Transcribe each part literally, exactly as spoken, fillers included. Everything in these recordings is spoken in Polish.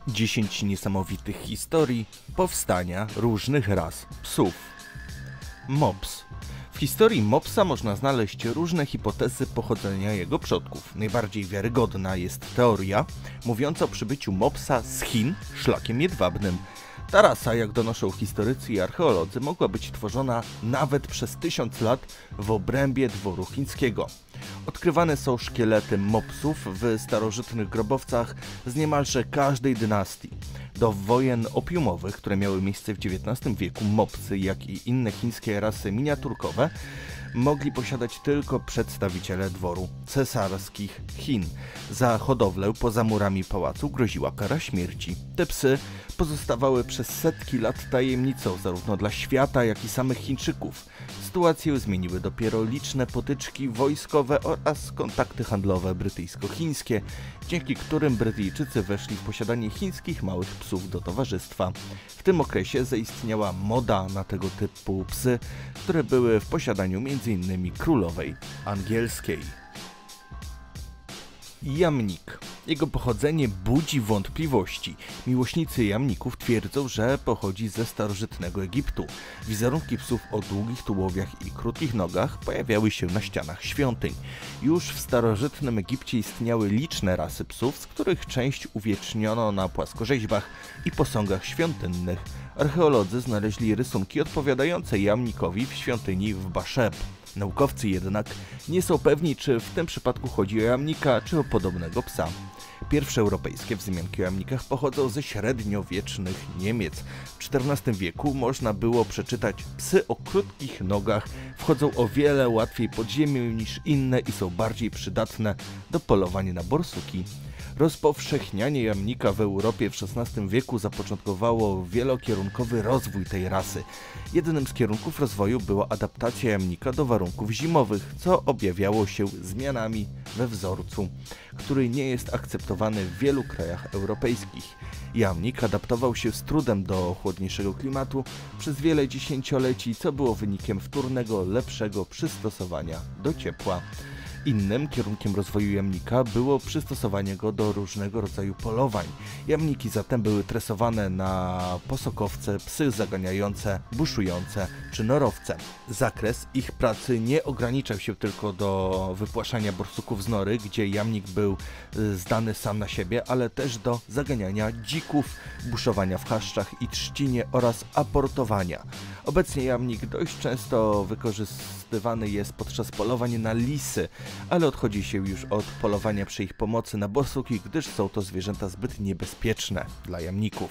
dziesięć niesamowitych historii powstania różnych ras psów. Mops. W historii mopsa można znaleźć różne hipotezy pochodzenia jego przodków. Najbardziej wiarygodna jest teoria mówiąca o przybyciu mopsa z Chin szlakiem jedwabnym. Ta rasa, jak donoszą historycy i archeolodzy, mogła być tworzona nawet przez tysiąc lat w obrębie dworu chińskiego. Odkrywane są szkielety mopsów w starożytnych grobowcach z niemalże każdej dynastii. Do wojen opiumowych, które miały miejsce w dziewiętnastym wieku, mopsy, jak i inne chińskie rasy miniaturkowe mogli posiadać tylko przedstawiciele dworu cesarskich Chin. Za hodowlę poza murami pałacu groziła kara śmierci. Te psy pozostawały przez setki lat tajemnicą zarówno dla świata, jak i samych Chińczyków. Sytuację zmieniły dopiero liczne potyczki wojskowe oraz kontakty handlowe brytyjsko-chińskie, dzięki którym Brytyjczycy weszli w posiadanie chińskich małych psów do towarzystwa. W tym okresie zaistniała moda na tego typu psy, które były w posiadaniu między innymi królowej angielskiej. Jamnik. Jego pochodzenie budzi wątpliwości. Miłośnicy jamników twierdzą, że pochodzi ze starożytnego Egiptu. Wizerunki psów o długich tułowiach i krótkich nogach pojawiały się na ścianach świątyń. Już w starożytnym Egipcie istniały liczne rasy psów, z których część uwieczniono na płaskorzeźbach i posągach świątynnych. Archeolodzy znaleźli rysunki odpowiadające jamnikowi w świątyni w Baszeb. Naukowcy jednak nie są pewni, czy w tym przypadku chodzi o jamnika, czy o podobnego psa. Pierwsze europejskie wzmianki o jamnikach pochodzą ze średniowiecznych Niemiec. W czternastym wieku można było przeczytać: psy o krótkich nogach wchodzą o wiele łatwiej pod ziemię niż inne i są bardziej przydatne do polowania na borsuki. Rozpowszechnianie jamnika w Europie w szesnastym wieku zapoczątkowało wielokierunkowy rozwój tej rasy. Jednym z kierunków rozwoju była adaptacja jamnika do warunków zimowych, co objawiało się zmianami we wzorcu, który nie jest akceptowany w wielu krajach europejskich. Jamnik adaptował się z trudem do chłodniejszego klimatu przez wiele dziesięcioleci, co było wynikiem wtórnego, lepszego przystosowania do ciepła. Innym kierunkiem rozwoju jamnika było przystosowanie go do różnego rodzaju polowań. Jamniki zatem były tresowane na posokowce, psy zaganiające, buszujące czy norowce. Zakres ich pracy nie ograniczał się tylko do wypłaszania borsuków z nory, gdzie jamnik był zdany sam na siebie, ale też do zaganiania dzików, buszowania w chaszczach i trzcinie oraz aportowania. Obecnie jamnik dość często wykorzystywany jest podczas polowań na lisy, ale odchodzi się już od polowania przy ich pomocy na borsuki, gdyż są to zwierzęta zbyt niebezpieczne dla jamników.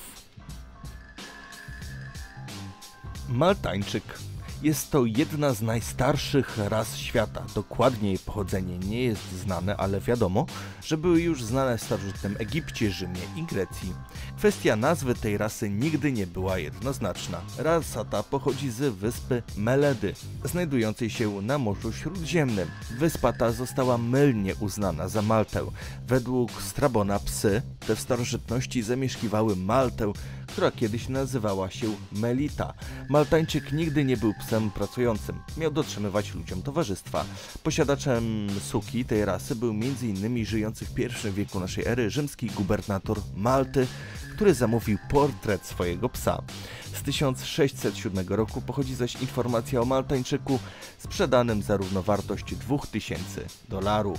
Maltańczyk. Jest to jedna z najstarszych ras świata. Dokładnie jej pochodzenie nie jest znane, ale wiadomo, że były już znane w starożytnym Egipcie, Rzymie i Grecji. Kwestia nazwy tej rasy nigdy nie była jednoznaczna. Rasa ta pochodzi z wyspy Meledy, znajdującej się na Morzu Śródziemnym. Wyspa ta została mylnie uznana za Maltę. Według Strabona psy te w starożytności zamieszkiwały Maltę, która kiedyś nazywała się Melita. Maltańczyk nigdy nie był psem pracującym. Miał dotrzymywać ludziom towarzystwa. Posiadaczem suki tej rasy był między innymi żyjący w pierwszym wieku naszej ery rzymski gubernator Malty, który zamówił portret swojego psa. Z tysiąc sześćset siódmego roku pochodzi zaś informacja o Maltańczyku sprzedanym za równowartość dwóch tysięcy dolarów.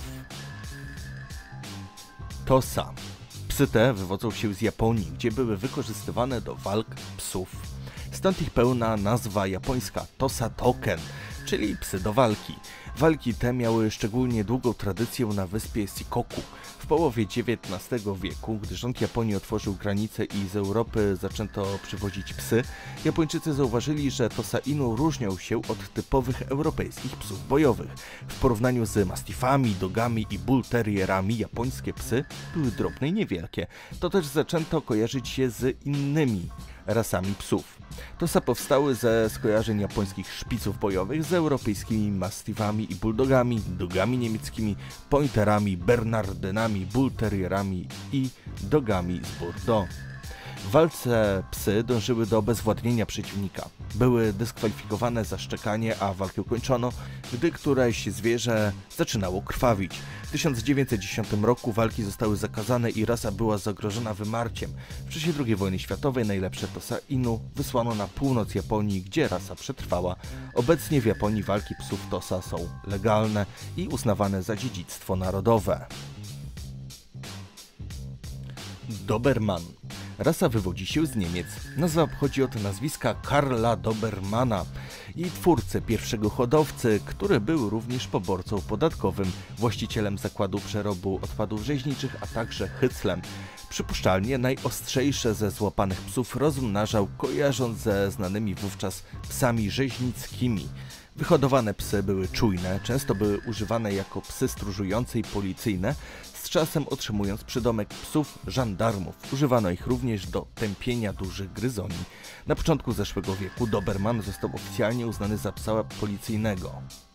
Tosa. Psy te wywodzą się z Japonii, gdzie były wykorzystywane do walk psów. Stąd ich pełna nazwa japońska Tosa Token, czyli psy do walki. Walki te miały szczególnie długą tradycję na wyspie Shikoku. W połowie dziewiętnastego wieku, gdy rząd Japonii otworzył granice i z Europy zaczęto przywozić psy, Japończycy zauważyli, że Tosa Inu różnią się od typowych europejskich psów bojowych. W porównaniu z mastifami, dogami i bull terrierami japońskie psy były drobne i niewielkie. To też zaczęto kojarzyć je z innymi rasami psów. Tosa powstały ze skojarzeń japońskich szpiców bojowych z europejskimi mastifami i bulldogami, dogami niemieckimi, pointerami, bernardynami, bull terrierami i dogami z Bordeaux. W walce psy dążyły do obezwładnienia przeciwnika. Były dyskwalifikowane za szczekanie, a walkę kończono, gdy któreś zwierzę zaczynało krwawić. W tysiąc dziewięćset dziesiątym roku walki zostały zakazane i rasa była zagrożona wymarciem. W czasie drugiej wojny światowej najlepsze Tosa Inu wysłano na północ Japonii, gdzie rasa przetrwała. Obecnie w Japonii walki psów Tosa są legalne i uznawane za dziedzictwo narodowe. Doberman. Rasa wywodzi się z Niemiec. Nazwa pochodzi od nazwiska Karla Dobermana, jej twórcy, pierwszego hodowcy, który był również poborcą podatkowym, właścicielem zakładu przerobu odpadów rzeźniczych, a także hyclem. Przypuszczalnie najostrzejsze ze złapanych psów rozmnażał, kojarząc ze znanymi wówczas psami rzeźnickimi. Wyhodowane psy były czujne, często były używane jako psy stróżujące i policyjne, z czasem otrzymując przydomek psów żandarmów. Używano ich również do tępienia dużych gryzoni. Na początku zeszłego wieku Doberman został oficjalnie uznany za psa policyjnego.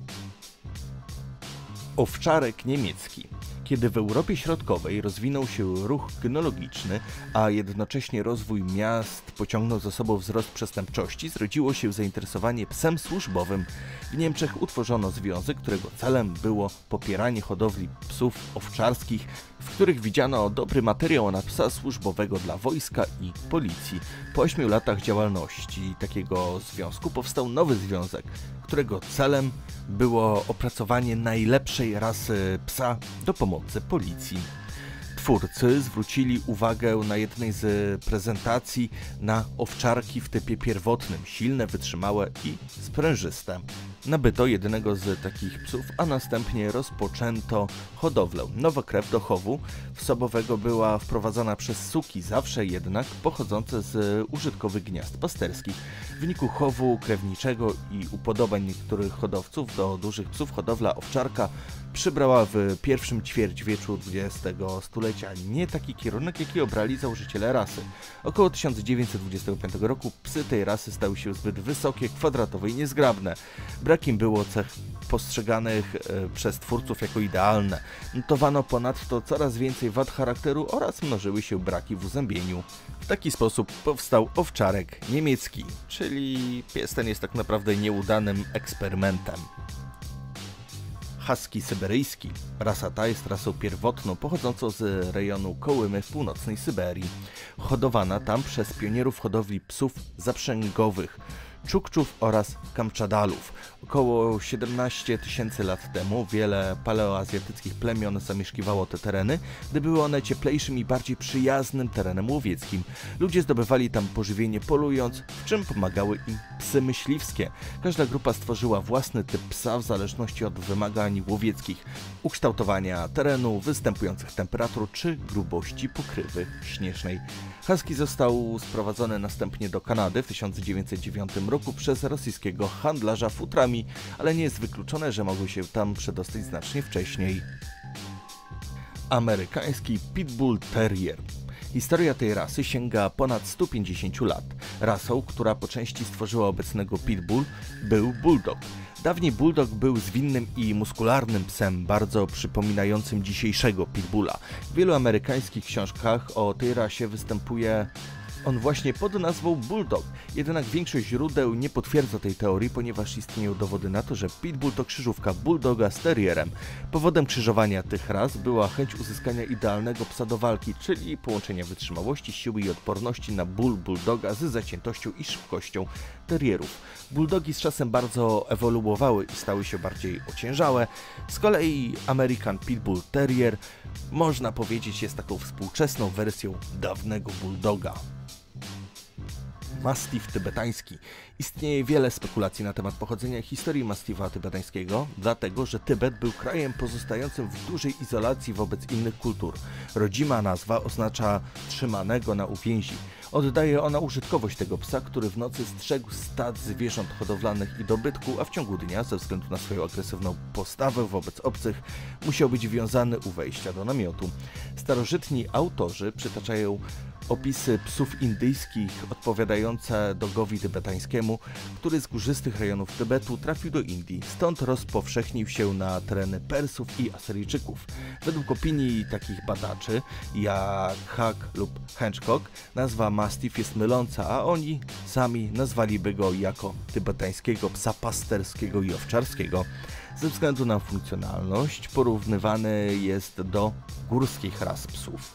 Owczarek niemiecki. Kiedy w Europie Środkowej rozwinął się ruch kynologiczny, a jednocześnie rozwój miast pociągnął za sobą wzrost przestępczości, zrodziło się zainteresowanie psem służbowym. W Niemczech utworzono związek, którego celem było popieranie hodowli psów owczarskich, w których widziano dobry materiał na psa służbowego dla wojska i policji. Po ośmiu latach działalności takiego związku powstał nowy związek, którego celem było opracowanie najlepszej rasy psa do pomocy policji. Twórcy zwrócili uwagę na jednej z prezentacji na owczarki w typie pierwotnym, silne, wytrzymałe i sprężyste. Nabyto jednego z takich psów, a następnie rozpoczęto hodowlę. Nowa krew do chowu wsobowego była wprowadzana przez suki, zawsze jednak pochodzące z użytkowych gniazd pasterskich. W wyniku chowu krewniczego i upodobań niektórych hodowców do dużych psów hodowla owczarka przybrała w pierwszym ćwierćwieczu dwudziestego stulecia nie taki kierunek, jaki obrali założyciele rasy. Około tysiąc dziewięćset dwudziestego piątego roku psy tej rasy stały się zbyt wysokie, kwadratowe i niezgrabne. Brakiem było cech postrzeganych e, przez twórców jako idealne. Notowano ponadto coraz więcej wad charakteru oraz mnożyły się braki w uzębieniu. W taki sposób powstał owczarek niemiecki, czyli pies ten jest tak naprawdę nieudanym eksperymentem. Husky syberyjski. Rasa ta jest rasą pierwotną pochodzącą z rejonu Kołymy w północnej Syberii. Hodowana tam przez pionierów hodowli psów zaprzęgowych, Czukczów oraz Kamczadalów. Około siedemnaście tysięcy lat temu wiele paleoazjatyckich plemion zamieszkiwało te tereny, gdy były one cieplejszym i bardziej przyjaznym terenem łowieckim. Ludzie zdobywali tam pożywienie polując, w czym pomagały im psy myśliwskie. Każda grupa stworzyła własny typ psa w zależności od wymagań łowieckich, ukształtowania terenu, występujących temperatur czy grubości pokrywy śnieżnej. Husky został sprowadzony następnie do Kanady w tysiąc dziewięćset dziewiątym roku przez rosyjskiego handlarza futrami, ale nie jest wykluczone, że mogły się tam przedostać znacznie wcześniej. Amerykański Pitbull Terrier. Historia tej rasy sięga ponad stu pięćdziesięciu lat. Rasą, która po części stworzyła obecnego Pitbull, był Bulldog. Dawniej Bulldog był zwinnym i muskularnym psem, bardzo przypominającym dzisiejszego Pitbulla. W wielu amerykańskich książkach o tej rasie występuje on właśnie pod nazwą Bulldog. Jednak większość źródeł nie potwierdza tej teorii, ponieważ istnieją dowody na to, że Pitbull to krzyżówka Bulldoga z Terrierem. Powodem krzyżowania tych ras była chęć uzyskania idealnego psa do walki, czyli połączenia wytrzymałości, siły i odporności na ból Bulldoga z zaciętością i szybkością Terrierów. Bulldogi z czasem bardzo ewoluowały i stały się bardziej ociężałe. Z kolei American Pitbull Terrier, można powiedzieć, jest taką współczesną wersją dawnego Bulldoga. Mastiff tybetański. Istnieje wiele spekulacji na temat pochodzenia i historii Mastiffa tybetańskiego, dlatego że Tybet był krajem pozostającym w dużej izolacji wobec innych kultur. Rodzima nazwa oznacza trzymanego na uwięzi. Oddaje ona użytkowość tego psa, który w nocy strzegł stad zwierząt hodowlanych i dobytku, a w ciągu dnia, ze względu na swoją agresywną postawę wobec obcych, musiał być wiązany u wejścia do namiotu. Starożytni autorzy przytaczają opisy psów indyjskich odpowiadające dogowi tybetańskiemu, który z górzystych rejonów Tybetu trafił do Indii, stąd rozpowszechnił się na tereny Persów i Asyryjczyków. Według opinii takich badaczy, jak Hack lub Hitchcock, nazwa Mastiff jest myląca, a oni sami nazwaliby go jako tybetańskiego psa pasterskiego i owczarskiego. Ze względu na funkcjonalność porównywany jest do górskich ras psów.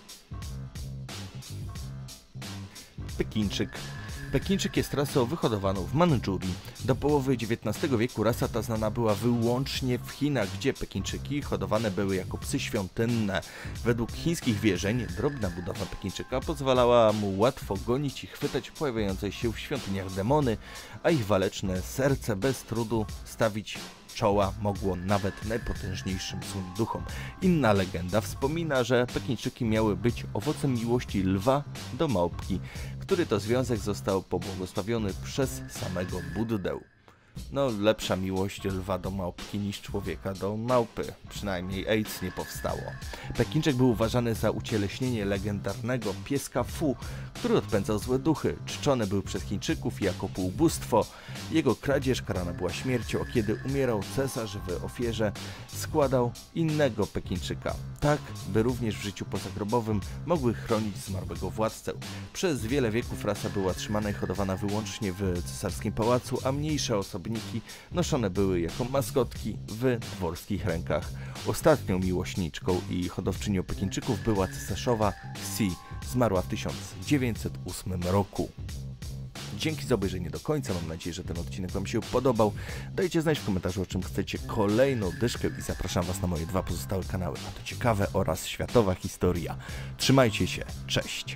Pekińczyk. Pekińczyk jest rasą wyhodowaną w Mandżurii. Do połowy dziewiętnastego wieku rasa ta znana była wyłącznie w Chinach, gdzie Pekińczyki hodowane były jako psy świątynne. Według chińskich wierzeń drobna budowa Pekińczyka pozwalała mu łatwo gonić i chwytać pojawiające się w świątyniach demony, a ich waleczne serce bez trudu stawić czoła mogło nawet najpotężniejszym złym duchom. Inna legenda wspomina, że Pekińczyki miały być owocem miłości lwa do małpki, który to związek został pobłogosławiony przez samego Buddę. No, lepsza miłość lwa do małpki niż człowieka do małpy. Przynajmniej AIDS nie powstało. Pekińczyk był uważany za ucieleśnienie legendarnego pieska Fu, który odpędzał złe duchy. Czczony był przez Chińczyków jako półbóstwo. Jego kradzież karana była śmiercią, a kiedy umierał cesarz, w ofierze składał innego Pekińczyka. Tak, by również w życiu pozagrobowym mogły chronić zmarłego władcę. Przez wiele wieków rasa była trzymana i hodowana wyłącznie w cesarskim pałacu, a mniejsze osoby noszone były jako maskotki w dworskich rękach. Ostatnią miłośniczką i hodowczynią Pekińczyków była cesarzowa Xi. Zmarła w tysiąc dziewięćset ósmym roku. Dzięki za obejrzenie do końca, mam nadzieję, że ten odcinek Wam się podobał. Dajcie znać w komentarzu, o czym chcecie kolejną dyszkę i zapraszam Was na moje dwa pozostałe kanały, a to ciekawe oraz światowa historia. Trzymajcie się, cześć!